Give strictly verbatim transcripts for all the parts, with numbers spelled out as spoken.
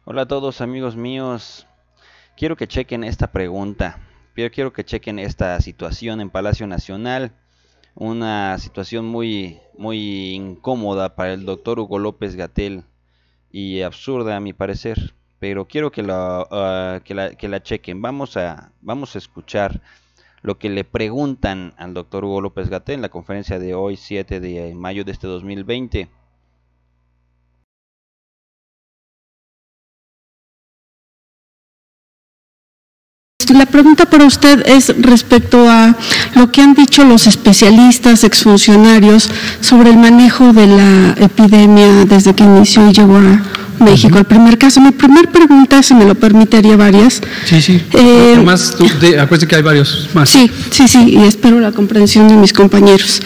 Hola a todos amigos míos, quiero que chequen esta pregunta, pero quiero que chequen esta situación en Palacio Nacional, una situación muy, muy incómoda para el doctor Hugo López-Gatell y absurda a mi parecer, pero quiero que la, uh, que la, que la chequen. Vamos a, vamos a escuchar lo que le preguntan al doctor Hugo López-Gatell en la conferencia de hoy, siete de mayo de este dos mil veinte. La pregunta para usted es respecto a lo que han dicho los especialistas, exfuncionarios, sobre el manejo de la epidemia desde que inició y llegó a México. El primer caso, mi primer pregunta, si me lo permitiría varias. Sí, sí, eh, no, más, tú, de, acuérdate que hay varios más. Sí, sí, sí, y espero la comprensión de mis compañeros.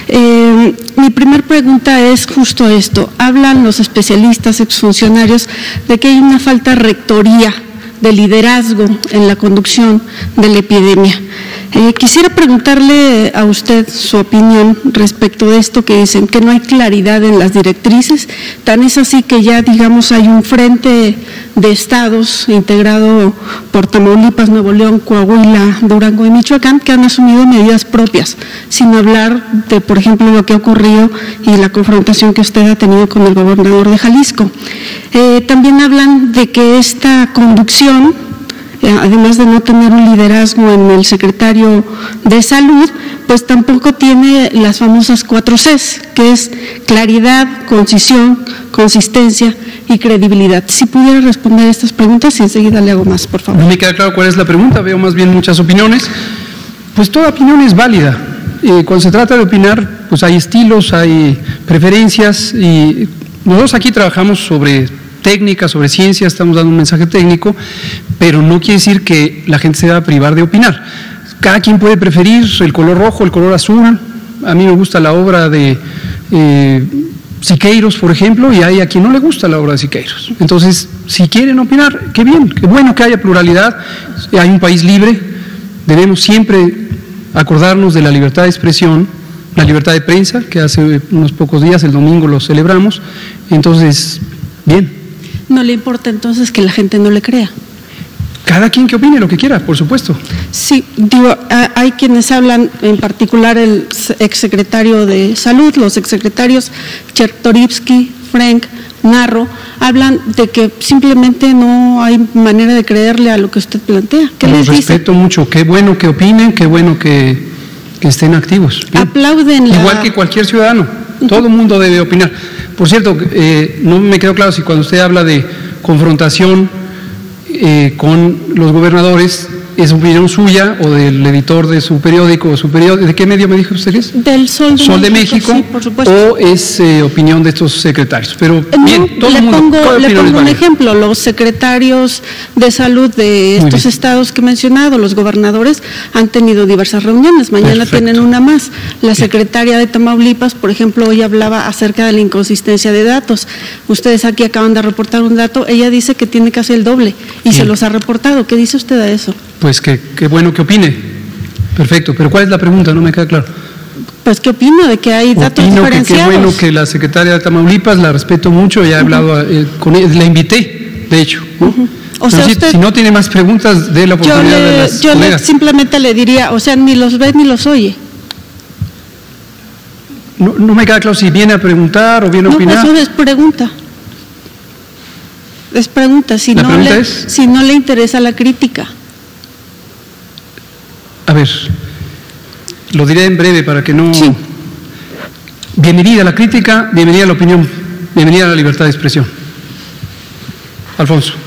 Eh, mi primer pregunta es justo esto. Hablan los especialistas, exfuncionarios, de que hay una falta de rectoría, de liderazgo en la conducción de la epidemia. Eh, quisiera preguntarle a usted su opinión respecto de esto que dicen, que no hay claridad en las directrices. Tan es así que ya, digamos, hay un frente de estados integrado por Tamaulipas, Nuevo León, Coahuila, Durango y Michoacán, que han asumido medidas propias, sin hablar de, por ejemplo, lo que ha ocurrido y la confrontación que usted ha tenido con el gobernador de Jalisco. Eh, también hablan de que esta conducción, además de no tener un liderazgo en el secretario de Salud, pues tampoco tiene las famosas cuatro Cs, que es claridad, concisión, consistencia y credibilidad. Si pudiera responder estas preguntas y enseguida le hago más, por favor. No me queda claro cuál es la pregunta, veo más bien muchas opiniones. Pues toda opinión es válida. Eh, cuando se trata de opinar, pues hay estilos, hay preferencias y nosotros aquí trabajamos sobre técnica, sobre ciencia, estamos dando un mensaje técnico, pero no quiere decir que la gente se va a privar de opinar. Cada quien puede preferir el color rojo, el color azul. A mí me gusta la obra de eh, Siqueiros, por ejemplo, y hay a quien no le gusta la obra de Siqueiros. Entonces, si quieren opinar, qué bien, qué bueno que haya pluralidad, hay un país libre, debemos siempre acordarnos de la libertad de expresión, la libertad de prensa, que hace unos pocos días, el domingo, lo celebramos. Entonces, bien. ¿No le importa entonces que la gente no le crea? Cada quien que opine lo que quiera, por supuesto. Sí, digo, hay quienes hablan, en particular el exsecretario de Salud, los exsecretarios Chertorivsky, Frank, Narro, hablan de que simplemente no hay manera de creerle a lo que usted plantea. ¿Qué les dice? Respeto mucho, qué bueno que opinen, qué bueno que, que estén activos. Bien. Aplauden la... Igual que cualquier ciudadano, todo el mundo debe opinar. Por cierto, eh, no me quedó claro si cuando usted habla de confrontación eh, con los gobernadores, ¿es opinión suya o del editor de su periódico o su periódico? ¿De qué medio me dijo usted? Del Sol de Sol de México, México, sí, por supuesto. ¿O es eh, opinión de estos secretarios? Pero no, bien, todo le el mundo, pongo, toda le opinión es pongo un válida. ejemplo, los secretarios de salud de estos estados que he mencionado, los gobernadores, han tenido diversas reuniones, mañana Perfecto. tienen una más. La Bien. secretaria de Tamaulipas, por ejemplo, hoy hablaba acerca de la inconsistencia de datos. Ustedes aquí acaban de reportar un dato, ella dice que tiene casi el doble y Bien. se los ha reportado. ¿Qué dice usted a eso? Pues que, que bueno que opine. Perfecto, pero ¿cuál es la pregunta? No me queda claro. Pues, ¿qué opina de que hay datos Opino que qué diferenciados? bueno que la secretaria de Tamaulipas, la respeto mucho, ya he hablado eh, con ella, la invité, de hecho. ¿no? Uh-huh. O Pero sea, si, usted, si no tiene más preguntas, dé la yo oportunidad le, de las yo le, colegas. simplemente le diría, o sea, ni los ve ni los oye. No, no me queda claro si viene a preguntar o viene a No, opinar. eso es pregunta. Es pregunta, si, La no pregunta le, es- si no le interesa la crítica. A ver, lo diré en breve para que no... Sí. Bienvenida a la crítica, bienvenida a la opinión, bienvenida a la libertad de expresión. Alfonso.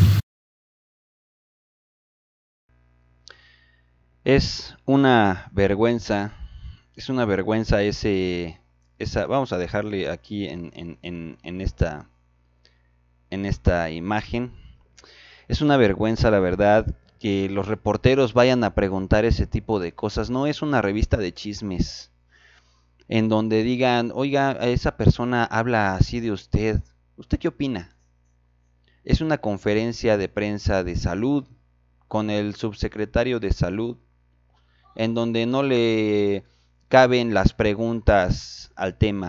Es una vergüenza, es una vergüenza ese, esa, vamos a dejarle aquí en, en, en, en esta, en esta imagen. Es una vergüenza, la verdad, que los reporteros vayan a preguntar ese tipo de cosas. No es una revista de chismes en donde digan, oiga, esa persona habla así de usted. ¿Usted qué opina? Es una conferencia de prensa de salud con el subsecretario de salud, en donde no le caben las preguntas al tema.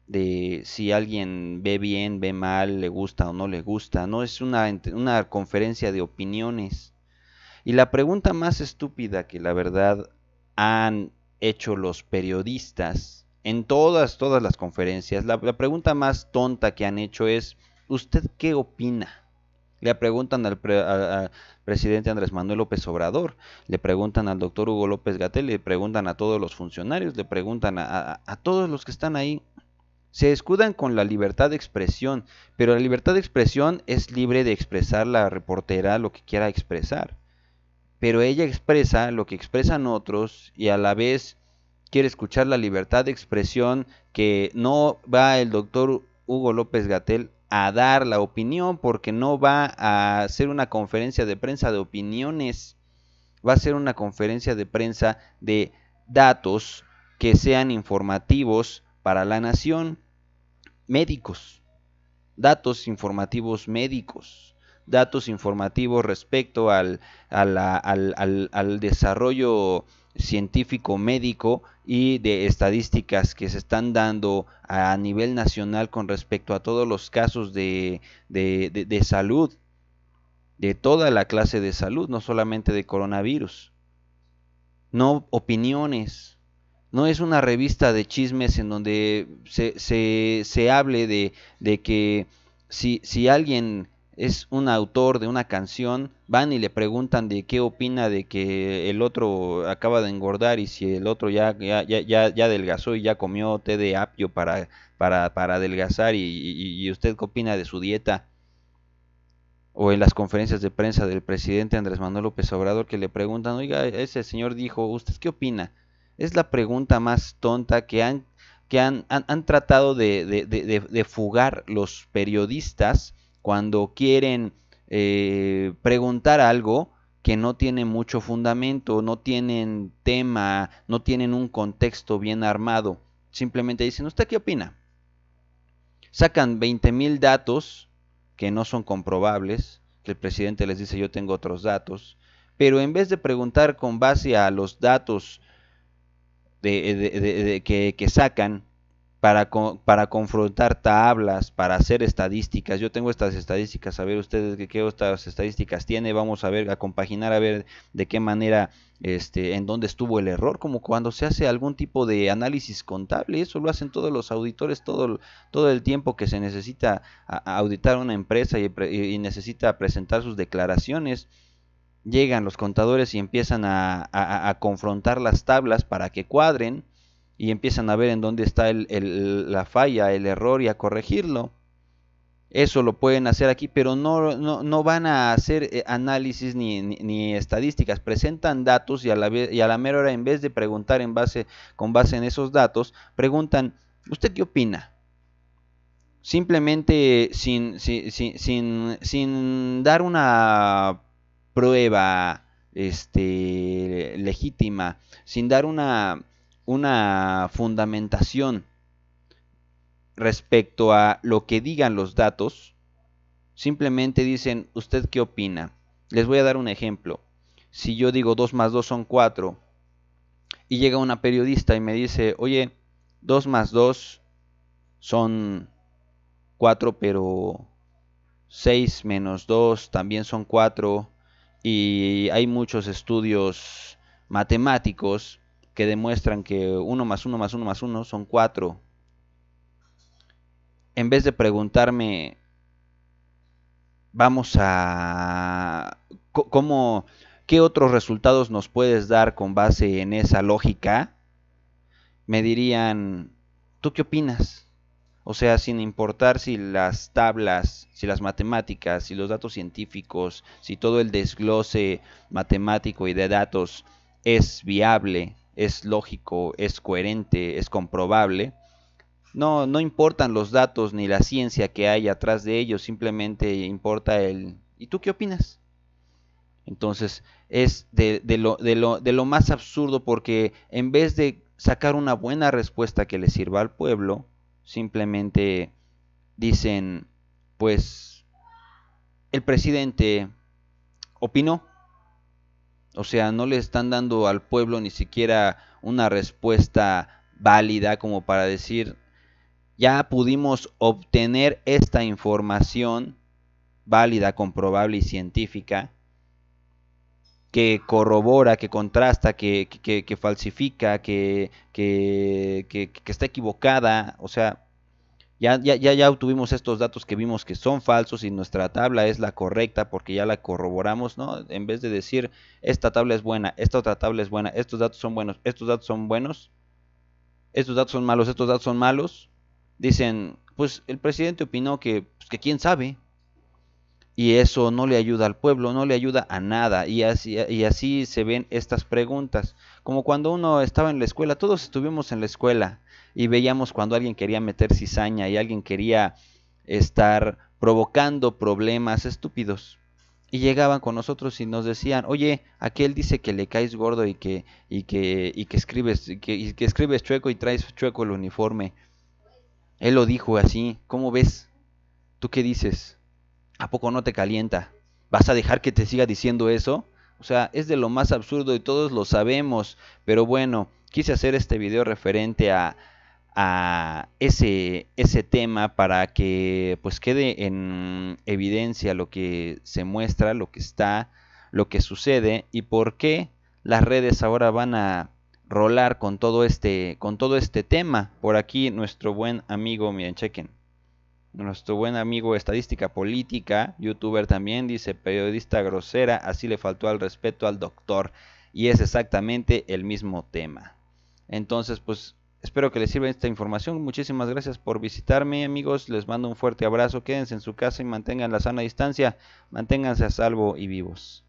de si alguien ve bien, ve mal, le gusta o no le gusta. No es una, una conferencia de opiniones. Y la pregunta más estúpida que la verdad han hecho los periodistas en todas, todas las conferencias, la, la pregunta más tonta que han hecho es, ¿usted qué opina? Le preguntan al, pre, a, al presidente Andrés Manuel López Obrador, le preguntan al doctor Hugo López Gatell, le preguntan a todos los funcionarios, le preguntan a, a, a todos los que están ahí. Se escudan con la libertad de expresión, pero la libertad de expresión es libre de expresar la reportera lo que quiera expresar. Pero ella expresa lo que expresan otros y a la vez quiere escuchar la libertad de expresión, que no va el doctor Hugo López Gatell a dar la opinión, porque no va a hacer una conferencia de prensa de opiniones, va a ser una conferencia de prensa de datos que sean informativos para la nación, médicos, datos informativos médicos, datos informativos respecto al, a la, al, al, al desarrollo científico médico y de estadísticas que se están dando a nivel nacional con respecto a todos los casos de, de, de, de salud, de toda la clase de salud, no solamente de coronavirus. No opiniones. No es una revista de chismes en donde se, se, se hable de, de que si, si alguien es un autor de una canción, van y le preguntan de qué opina de que el otro acaba de engordar y si el otro ya, ya, ya, ya adelgazó y ya comió té de apio para, para, para adelgazar y, y, y usted qué opina de su dieta. O en las conferencias de prensa del presidente Andrés Manuel López Obrador que le preguntan, oiga, ese señor dijo, ¿usted qué opina? Es la pregunta más tonta que han, que han, han, han tratado de, de, de, de fugar los periodistas cuando quieren eh, preguntar algo que no tiene mucho fundamento, no tienen tema, no tienen un contexto bien armado. Simplemente dicen, ¿usted qué opina? Sacan veinte mil datos que no son comprobables, que el presidente les dice yo tengo otros datos, pero en vez de preguntar con base a los datos de, de, de, de, que, que sacan para, para confrontar tablas, para hacer estadísticas, yo tengo estas estadísticas, a ver ustedes qué, qué otras estadísticas tiene, vamos a ver, a compaginar, a ver de qué manera, este, en dónde estuvo el error, como cuando se hace algún tipo de análisis contable, eso lo hacen todos los auditores todo, todo el tiempo que se necesita a, a auditar una empresa y, y necesita presentar sus declaraciones. Llegan los contadores y empiezan a, a, a confrontar las tablas para que cuadren y empiezan a ver en dónde está el, el, la falla, el error y a corregirlo. Eso lo pueden hacer aquí, pero no, no, no van a hacer análisis ni, ni, ni estadísticas. Presentan datos y a, la vez, y a la mera hora, en vez de preguntar en base, con base en esos datos, preguntan, ¿usted qué opina? Simplemente sin, sin, sin, sin, sin dar una prueba este, legítima, sin dar una, una fundamentación respecto a lo que digan los datos, simplemente dicen, ¿usted qué opina? Les voy a dar un ejemplo. Si yo digo dos más dos son cuatro y llega una periodista y me dice, oye, dos más dos son cuatro, pero seis menos dos también son cuatro, y hay muchos estudios matemáticos que demuestran que uno más uno más uno más uno son cuatro. En vez de preguntarme, vamos a... ¿Cómo, qué otros resultados nos puedes dar con base en esa lógica? Me dirían, ¿tú qué opinas? O sea, sin importar si las tablas, si las matemáticas, si los datos científicos, si todo el desglose matemático y de datos es viable, es lógico, es coherente, es comprobable, no, no importan los datos ni la ciencia que hay atrás de ellos, simplemente importa el ¿y tú qué opinas? Entonces es de, de, lo, de, lo, de lo más absurdo, porque en vez de sacar una buena respuesta que le sirva al pueblo, simplemente dicen, pues el presidente opinó. O sea, no le están dando al pueblo ni siquiera una respuesta válida como para decir, ya pudimos obtener esta información válida, comprobable y científica que corrobora, que contrasta, que, que, que falsifica, que, que, que, que está equivocada. O sea, ya, ya, ya, ya obtuvimos estos datos que vimos que son falsos y nuestra tabla es la correcta porque ya la corroboramos, ¿no? En vez de decir, esta tabla es buena, esta otra tabla es buena, estos datos son buenos, estos datos son buenos, estos datos son malos, estos datos son malos, dicen, pues el presidente opinó que, pues, que quién sabe. Y eso no le ayuda al pueblo, no le ayuda a nada. Y así, y así se ven estas preguntas. Como cuando uno estaba en la escuela, todos estuvimos en la escuela y veíamos cuando alguien quería meter cizaña y alguien quería estar provocando problemas estúpidos. Y llegaban con nosotros y nos decían, oye, aquel dice que le caes gordo y que, y que, y que escribes, y que, y que escribes chueco y traes chueco el uniforme. Él lo dijo así, ¿cómo ves? ¿Tú qué dices? ¿A poco no te calienta? ¿Vas a dejar que te siga diciendo eso? O sea, es de lo más absurdo y todos lo sabemos. Pero bueno, quise hacer este video referente a, a ese, ese tema para que pues quede en evidencia lo que se muestra, lo que está, lo que sucede y por qué las redes ahora van a rolar con todo este, con todo este tema. Por aquí nuestro buen amigo, miren, chequen. Nuestro buen amigo Estadística Política, youtuber también, dice periodista grosera, así le faltó al respeto al doctor. Y es exactamente el mismo tema. Entonces, pues, espero que les sirva esta información. Muchísimas gracias por visitarme, amigos. Les mando un fuerte abrazo. Quédense en su casa y mantengan la sana distancia. Manténganse a salvo y vivos.